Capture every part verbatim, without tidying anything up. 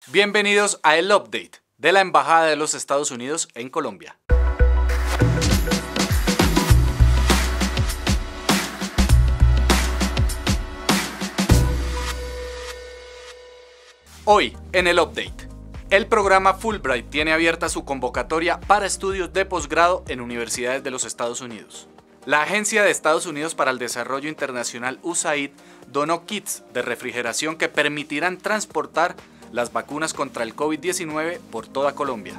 Bienvenidos a el Update de la Embajada de los Estados Unidos en Colombia. Hoy en el Update, el programa Fulbright tiene abierta su convocatoria para estudios de posgrado en universidades de los Estados Unidos. La Agencia de Estados Unidos para el Desarrollo Internacional U S A I D donó kits de refrigeración que permitirán transportar las vacunas contra el COVID diecinueve por toda Colombia.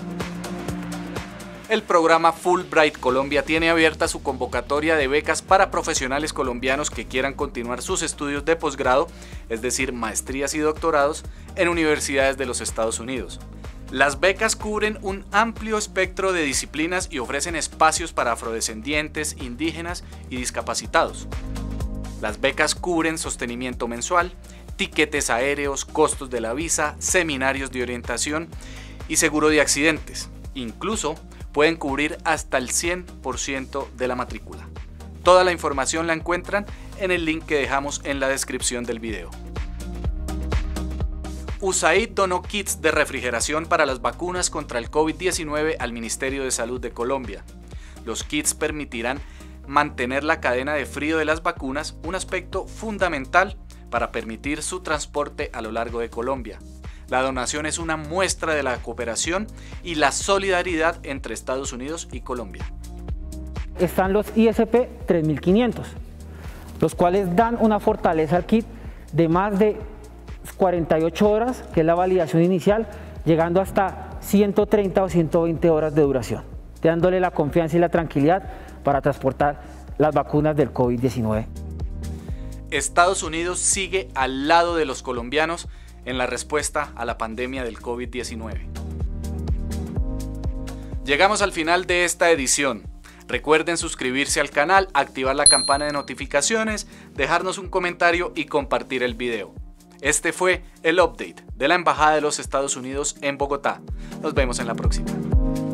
El programa Fulbright Colombia tiene abierta su convocatoria de becas para profesionales colombianos que quieran continuar sus estudios de posgrado, es decir, maestrías y doctorados, en universidades de los Estados Unidos. Las becas cubren un amplio espectro de disciplinas y ofrecen espacios para afrodescendientes, indígenas y discapacitados. Las becas cubren sostenimiento mensual, tiquetes aéreos, costos de la visa, seminarios de orientación y seguro de accidentes. Incluso pueden cubrir hasta el cien por ciento de la matrícula. Toda la información la encuentran en el link que dejamos en la descripción del video. U S A I D donó kits de refrigeración para las vacunas contra el COVID diecinueve al Ministerio de Salud de Colombia. Los kits permitirán mantener la cadena de frío de las vacunas, un aspecto fundamental para permitir su transporte a lo largo de Colombia. La donación es una muestra de la cooperación y la solidaridad entre Estados Unidos y Colombia. Están los I S P tres mil quinientos, los cuales dan una fortaleza al kit de más de cuarenta y ocho horas, que es la validación inicial, llegando hasta ciento treinta o ciento veinte horas de duración, dándole la confianza y la tranquilidad para transportar las vacunas del COVID diecinueve. Estados Unidos sigue al lado de los colombianos en la respuesta a la pandemia del COVID diecinueve. Llegamos al final de esta edición. Recuerden suscribirse al canal, activar la campana de notificaciones, dejarnos un comentario y compartir el video. Este fue el Update de la Embajada de los Estados Unidos en Bogotá. Nos vemos en la próxima.